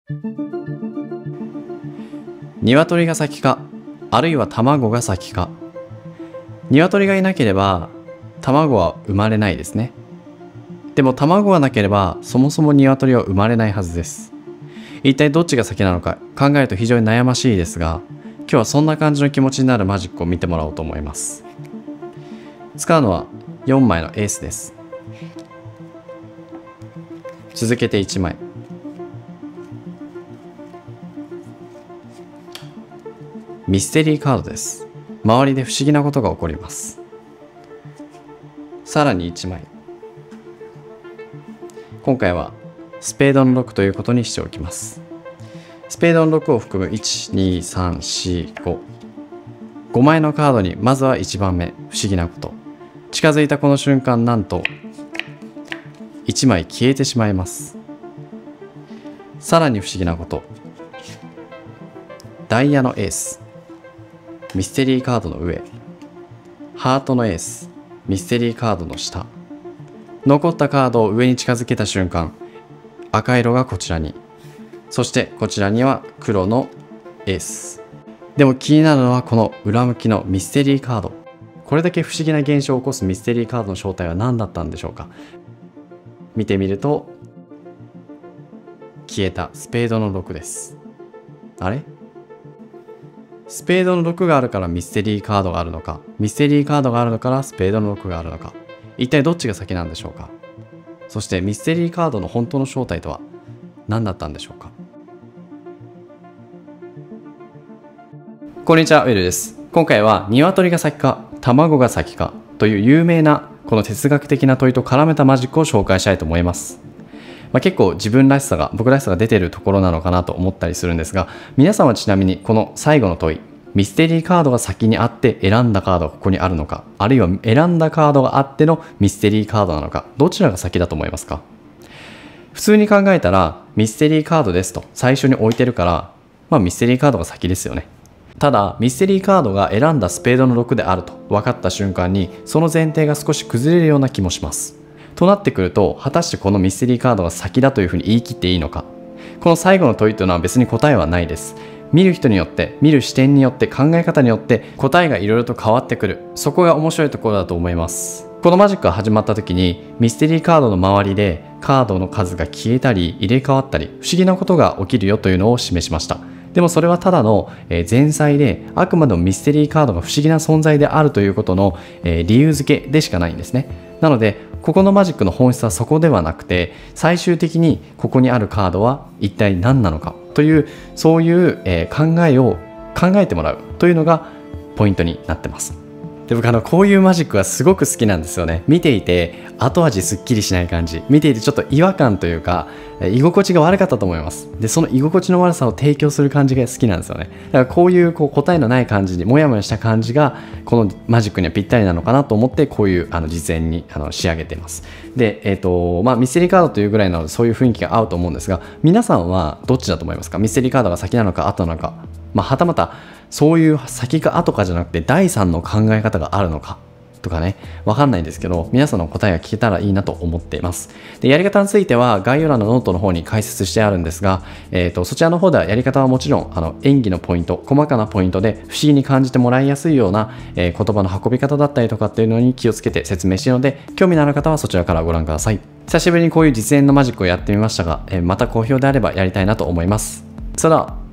鶏が先か、あるいは卵が先か。鶏がいなければ卵は生まれないですね。でも卵がなければそもそも鶏は生まれないはずです。一体どっちが先なのか考えると非常に悩ましいですが、今日はそんな感じの気持ちになるマジックを見てもらおうと思います。使うのは4枚のエースです。続けて1枚、ミステリーカードです。周りで不思議なことが起こります。さらに1枚、今回はスペードの6ということにしておきます。スペードの6を含む1、2、3、4、5、5枚のカードにまずは1番目、不思議なこと。近づいたこの瞬間、なんと1枚消えてしまいます。さらに不思議なこと、ダイヤのエース、ミステリーカードの上、ハートのエース、ミステリーカードの下。残ったカードを上に近づけた瞬間、赤色がこちらに、そしてこちらには黒のエース。でも気になるのはこの裏向きのミステリーカード。これだけ不思議な現象を起こすミステリーカードの正体は何だったんでしょうか。見てみると、消えたスペードの6です。あれ？スペードの6があるからミステリーカードがあるのか、ミステリーカードがあるからスペードの6があるのか、一体どっちが先なんでしょうか。そしてミステリーカードの本当の正体とは何だったんでしょうか。こんにちは、ウェルです。今回は鶏が先か卵が先かという有名なこの哲学的な問いと絡めたマジックを紹介したいと思います。結構自分らしさが、僕らしさが出てるところなのかなと思ったりするんですが、皆さんはちなみにこの最後の問い、ミステリーカードが先にあって選んだカードがここにあるのか、あるいは選んだカードがあってのミステリーカードなのか、どちらが先だと思いますか？普通に考えたらミステリーカードですと最初に置いてるから、ミステリーカードが先ですよね。ただミステリーカードが選んだスペードの6であると分かった瞬間に、その前提が少し崩れるような気もします。となってくると、果たしてこのミステリーカードが先だというふうに言い切っていいのか。この最後の問いというのは別に答えはないです。見る人によって、見る視点によって、考え方によって答えがいろいろと変わってくる。そこが面白いところだと思います。このマジックが始まった時にミステリーカードの周りでカードの数が消えたり入れ替わったり不思議なことが起きるよというのを示しました。でもそれはただの前菜で、あくまでもミステリーカードが不思議な存在であるということの理由付けでしかないんですね。なのでここのマジックの本質はそこではなくて、最終的にここにあるカードは一体何なのかという、そういう考えを考えてもらうというのがポイントになってます。で、僕こういうマジックはすごく好きなんですよね。見ていて後味すっきりしない感じ、見ていてちょっと違和感というか居心地が悪かったと思います。で、その居心地の悪さを提供する感じが好きなんですよね。だからこういう答えのない感じにモヤモヤした感じがこのマジックにはぴったりなのかなと思って、こういう実演に仕上げています。で、ミステリーカードというぐらいなのでそういう雰囲気が合うと思うんですが、皆さんはどっちだと思いますか？ミステリーカードが先なのか後なのか、はたまたそういう先か後かじゃなくて第三の考え方があるのかとかね、わかんないんですけど、皆さんの答えが聞けたらいいなと思っています。で、やり方については概要欄のノートの方に解説してあるんですが、そちらの方ではやり方はもちろん演技のポイント、細かなポイントで不思議に感じてもらいやすいような、言葉の運び方だったりとかっていうのに気をつけて説明しているので、興味のある方はそちらからご覧ください。久しぶりにこういう実演のマジックをやってみましたが、また好評であればやりたいなと思います。それでは